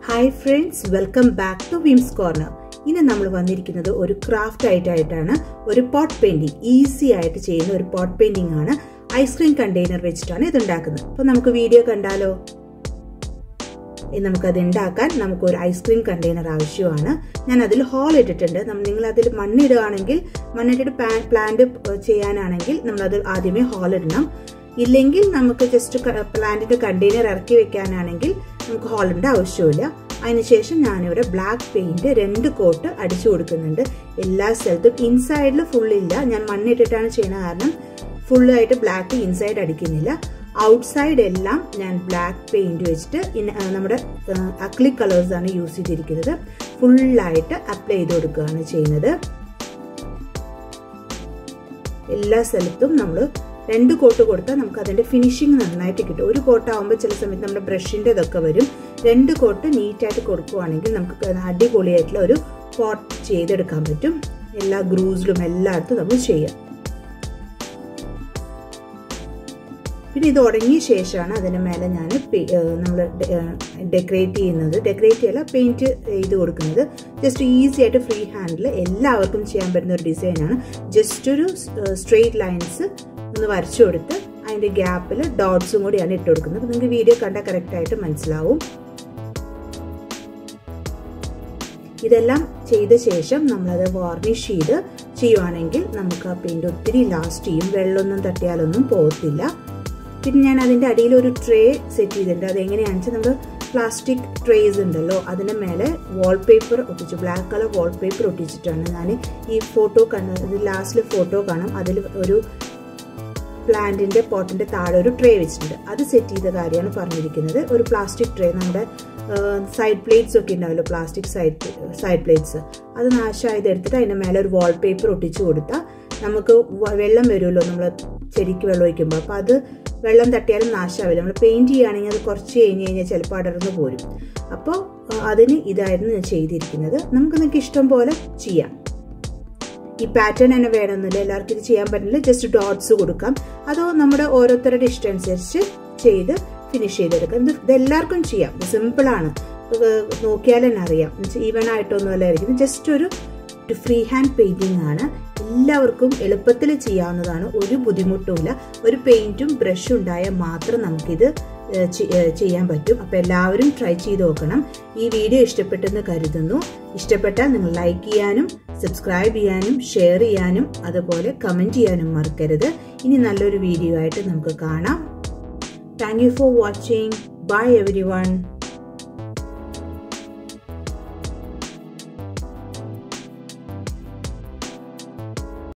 Hi friends, welcome back to Vim's Corner. ഇന്ന് നമ്മൾ വന്നിരിക്കുന്നത് ഒരു ക്രാഫ്റ്റ് ആയിട്ടാണ് ഒരു പോട്ട് പെയിന്റിംഗ് ഈസി ആയിട്ട് ചെയ്യുന്ന ഒരു പോട്ട് പെയിന്റിംഗ് ആണ്. ഐസ്ക്രീം കണ്ടെയ്നർ വെച്ചിട്ടാണ് ഇത് ഉണ്ടാക്കുന്നത്. അപ്പോൾ നമുക്ക് വീഡിയോ കണ്ടാലോ? നമുക്ക് അത് ഉണ്ടാക്കാൻ നമുക്ക് ഒരു ഐസ്ക്രീം കണ്ടെയ്നർ ആവശ്യമാണ്. ഞാൻ അതിൽ ഹോൾ ഇട്ടിട്ടുണ്ട്. നിങ്ങൾ അതിൽ മണ്ണിടുകയാണെങ്കിൽ മണ്ണിട്ടിട്ട് പ്ലാന്റ് ചെയ്യാനാണെങ്കിൽ നമ്മൾ അത് ആദ്യമേ ഹോൾ ഇടണം. ഇല്ലെങ്കിൽ നമുക്ക് ജസ്റ്റ് പ്ലാന്റിന്റെ കണ്ടെയ്നർ ഇറക്കി വെക്കാനാണെങ്കിൽ നമുക്ക് ഹോളിന്റെ ആവശ്യമില്ല. അതിനുശേഷം ഞാനിവിടെ ബ്ലാക്ക് പെയിന്റ് 2 കോട്ട് അടിച്ചു കൊടുക്കുന്നുണ്ട്. എല്ലാ സ്ഥലത്തും ഇൻസൈഡിൽ ഫുള്ളില്ല, ഞാൻ മണ്ണിട്ടിട്ടാണ് ചെയ്യുന്ന കാരണം ഫുള്ളായിട്ട് ബ്ലാക്ക് ഇൻസൈഡ് അടിക്കുന്നില്ല. ഔട്ട്സൈഡ് എല്ലാം ഞാൻ ബ്ലാക്ക് പെയിന്റ് വെച്ചിട്ട് നമ്മുടെ അക്ലിക് കളേഴ്സ് ആണ് യൂസ് ചെയ്തിരിക്കുന്നത്. ഫുള്ളായിട്ട് അപ്ലൈ ചെയ്ത് കൊടുക്കുകയാണ് ചെയ്യുന്നത്. എല്ലാ സ്ഥലത്തും നമ്മൾ 2 കോട്ട് കൊടുത്താൽ നമുക്ക് അതിന്റെ ഫിനിഷിംഗ് നന്നായിട്ട് കിട്ടും. ഒരു കോട്ടാവുമ്പോൾ ചില സമയത്ത് നമ്മുടെ ബ്രഷിന്റെ ഇതൊക്കെ വരും. 2 കോട്ട് നീറ്റായിട്ട് കൊടുക്കുകയാണെങ്കിൽ നമുക്ക് അടിപൊളിയായിട്ടുള്ള ഒരു പോട്ട് ചെയ്തെടുക്കാൻ പറ്റും. എല്ലാ ഗ്രൂസിലും എല്ലായിടത്തും നമ്മൾ ചെയ്യാം. പിന്നെ ഇത് ഉടങ്ങിയ ശേഷമാണ് അതിന് മേലെ ഞാൻ നമ്മൾ ഡെക്കറേറ്റ് ചെയ്യുന്നത്. ഡെക്കറേറ്റ് ചെയ്യല്ല, പെയിന്റ് ചെയ്ത് കൊടുക്കുന്നത്. ജസ്റ്റ് ഈസി ആയിട്ട് ഫ്രീ ഹാൻഡിൽ എല്ലാവർക്കും ചെയ്യാൻ പറ്റുന്ന ഒരു ഡിസൈനാണ്. ജസ്റ്റ് ഒരു സ്ട്രെയിറ്റ് ലൈൻസ് ഒന്ന് വരച്ചു കൊടുത്ത് അതിന്റെ ഗ്യാപ്പിൽ ഡോട്ട്സും കൂടിയാണ് ഇട്ട് കൊടുക്കുന്നത്. അപ്പോൾ നിങ്ങൾക്ക് വീഡിയോ കണ്ടാൽ കറക്റ്റ് ആയിട്ട് മനസ്സിലാവും. ഇതെല്ലാം ചെയ്ത ശേഷം നമ്മളത് വാർണിഷ് ചെയ്ത് ചെയ്യുവാണെങ്കിൽ നമുക്ക് ആ പെയിന്റ് ഒത്തിരി ലാസ്റ്റ് ചെയ്യും. വെള്ളമൊന്നും തട്ടിയാലൊന്നും പോകത്തില്ല. പിന്നെ ഞാൻ അതിന്റെ അടിയിൽ ഒരു ട്രേ സെറ്റ് ചെയ്തിട്ടുണ്ട്. അതെങ്ങനെയാണെന്ന് വെച്ചാൽ നമ്മൾ പ്ലാസ്റ്റിക് ട്രേസ് ഉണ്ടല്ലോ, അതിന്റെ മേലെ വാൾപേപ്പർ ഒട്ടിച്ചു, ബ്ലാക്ക് കളർ വാൾപേപ്പർ ഒട്ടിച്ചിട്ടാണ് ഞാൻ ഈ ഫോട്ടോ കാണുന്നത്. ലാസ്റ്റിൽ ഫോട്ടോ കാണാം. അതിൽ ഒരു പ്ലാന്റിന്റെ പോട്ടിന്റെ താഴെ ഒരു ട്രേ വെച്ചിട്ടുണ്ട്. അത് സെറ്റ് ചെയ്ത കാര്യമാണ് പറഞ്ഞിരിക്കുന്നത്. ഒരു പ്ലാസ്റ്റിക് ട്രേ, നമ്മുടെ സൈഡ് പ്ലേറ്റ്സ് ഒക്കെ ഉണ്ടാവല്ലോ, പ്ലാസ്റ്റിക് സൈഡ് പ്ലേറ്റ്സ്, അത് നാശമായത് എടുത്തിട്ട് അതിന്റെ മേലെ ഒരു വാൾപേപ്പർ ഒട്ടിച്ചു കൊടുത്താൽ നമുക്ക് വെള്ളം വരുമല്ലോ നമ്മൾ ചെടിക്ക് വെള്ളം ഒഴിക്കുമ്പോൾ. അപ്പോൾ അത് വെള്ളം തട്ടിയാലും നാശമാവില്ല. നമ്മൾ പെയിന്റ് ചെയ്യുകയാണെങ്കിൽ അത് കുറച്ച് കഴിഞ്ഞ് കഴിഞ്ഞാൽ ചിലപ്പോൾ അടർന്നു പോരും. അപ്പോൾ അതിന് ഇതായിരുന്നു ഞാൻ ചെയ്തിരിക്കുന്നത്. നിങ്ങൾക്ക് ഇഷ്ടം പോലെ ചെയ്യാം. ഈ പാറ്റേൺ തന്നെ വേണമെന്നില്ല, എല്ലാവർക്കും ഇത് ചെയ്യാൻ പറ്റില്ല. ജസ്റ്റ് ഡോട്ട്സ് കൊടുക്കാം. അതോ നമ്മുടെ ഓരോരുത്തരുടെ ഇഷ്ടം അനുസരിച്ച് ചെയ്ത് ഫിനിഷ് ചെയ്തെടുക്കാം. ഇത് എല്ലാവർക്കും ചെയ്യാം. ഇത് സിമ്പിളാണ്, നോക്കിയാൽ തന്നെ അറിയാം. ഈവൻ ആയിട്ടൊന്നും അല്ലായിരിക്കും. ജസ്റ്റ് ഒരു ഫ്രീ ഹാൻഡ് പെയിന്റിംഗ് ആണ്. എല്ലാവർക്കും എളുപ്പത്തിൽ ചെയ്യാവുന്നതാണ്. ഒരു ബുദ്ധിമുട്ടുമില്ല. ഒരു പെയിന്റും ബ്രഷും ഉണ്ടായാൽ മാത്രം നമുക്കിത് ചെയ്യാൻ പറ്റും. അപ്പോൾ എല്ലാവരും ട്രൈ ചെയ്ത് നോക്കണം. ഈ വീഡിയോ ഇഷ്ടപ്പെട്ടെന്ന് കരുതുന്നു. ഇഷ്ടപ്പെട്ടാൽ നിങ്ങൾ ലൈക്ക് ചെയ്യാനും സബ്സ്ക്രൈബ് ചെയ്യാനും ഷെയർ ചെയ്യാനും അതുപോലെ കമന്റ് ചെയ്യാനും മറക്കരുത്. ഇനി നല്ലൊരു വീഡിയോ ആയിട്ട് നമുക്ക് കാണാം. Thank you for watching. Bye everyone.